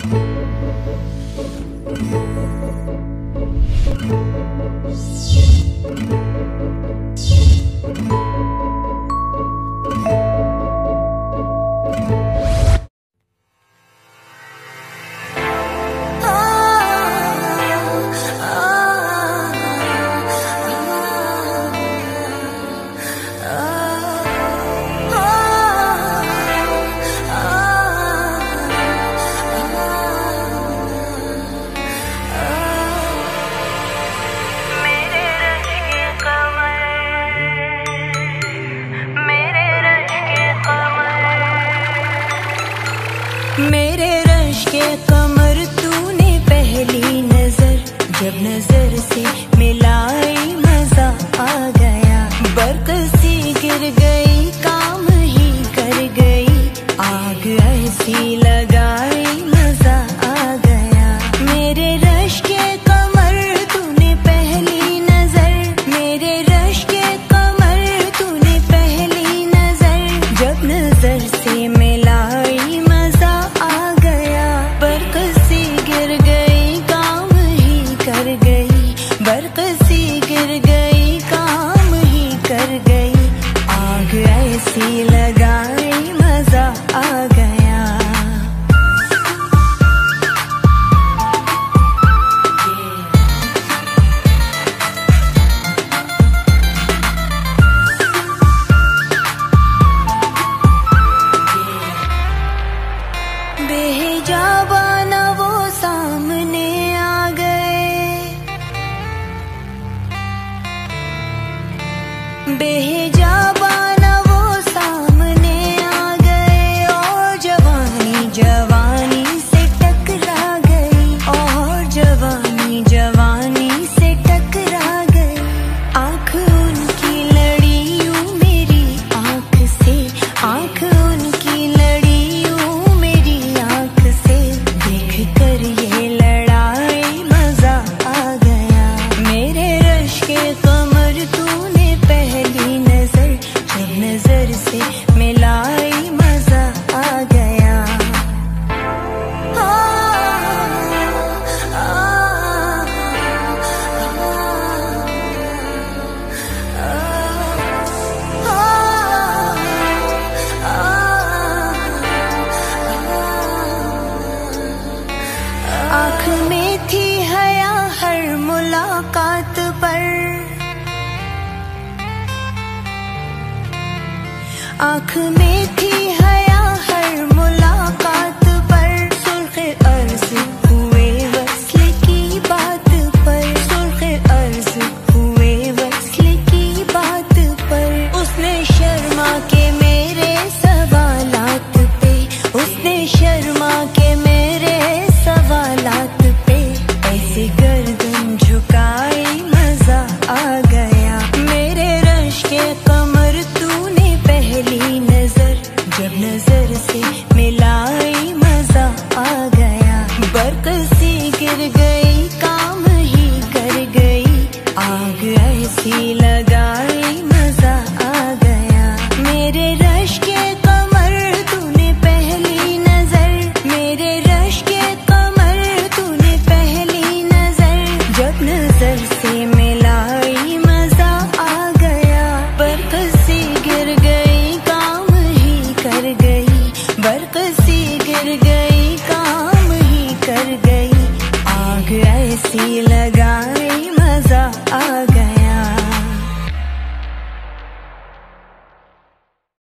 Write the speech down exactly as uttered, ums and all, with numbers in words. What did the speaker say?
मेरे रश के कमर तूने पहली नजर जब नजर से मिलाई मजा आ गया। बरक सी गिर गई काम ही कर गई, आग ऐसी लगाई मजा आ गया। मेरे रश के कमर तूने पहली नजर, मेरे रश के कमर तूने पहली नजर जब नजर से मिलाई मजा आ गया। बरक सी गिर गई काम ही कर गई, बरक सी गिर गई काम ही कर गई, आग ऐसी लगाई मजा आ गया। बेहिजाबाना वो सामने आ गए, बेहिजाबाना वो सामने आ गए, और जवानी जवानी से टकरा गई, और जवानी जवानी से टकरा गई। आँख उनकी लड़ी यूं मेरी आँख से, आँख उनकी लड़ी यूं मेरी आँख से, देख कर ये लड़ाई मजा आ गया। मेरे रश के कमर तूने पहली नजर जब नजर से मिलाई मजा आ गया। आ, आ, आँख में थी हया हर मुलाकात पर, आँख में थी हया हर मुलाकात पर, सुर्खे अर्ज हुए वस्ल की बात पर, सुर्खे अर्ज हुए वस्ल की बात पर। उसने शर्मा के मेरे सवालात पे, उसने शर्मा के मेरे सवालात पे, ऐसे गर्दन झुकाई मजा आ गया। मेरे रश के कमर तूने पहली नजर जब नजर से मिलाई मजा आ गया। बरक सी गिर गई काम ही कर गई, आग ऐसी लगाई मजा आ गया। मेरे रश के कमर तूने पहली नजर, मेरे रश के कमर तूने पहली नजर जब नजर से मिलाई मजा आ गया। बरक सी गिर गई काम ही कर गई, बरक सी गिर गई काम ही कर गई, आग ऐसी लग